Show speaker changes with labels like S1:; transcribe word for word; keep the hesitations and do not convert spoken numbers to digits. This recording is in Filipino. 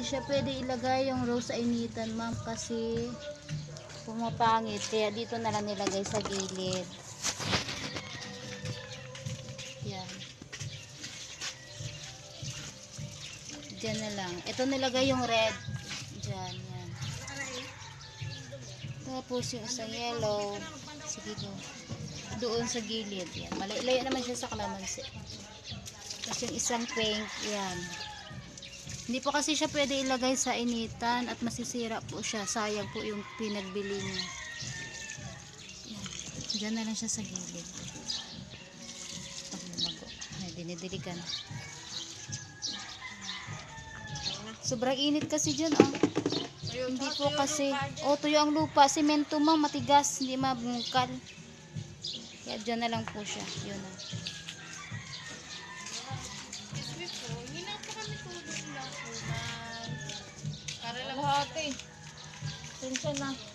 S1: siya pwede ilagay yung rose sa initan, ma'am, kasi pumapangit. Kaya dito na lang nilagay sa gilid. Yan. Diyan na lang. Ito nilagay yung red. Diyan, yan. Tapos yung isang yellow. Sige do. Doon sa gilid. Yan. Malay-layo naman siya sa kalamansi. Tapos yung isang pink. Yan. Hindi po kasi siya pwede ilagay sa initan at masisira po siya. Sayang po yung pinagbili niya. Yan. Diyan na lang siya sa gilid. Pag lumago. Ay, dinidiligan. Sobrang init kasi dyan, oh. Hindi po kasi, oh, tuyo ang lupa. Semento, ma'am, matigas. Hindi mabungkal. Kaya dyan na lang po siya. Yun na.
S2: Para lang hati. Tensya na.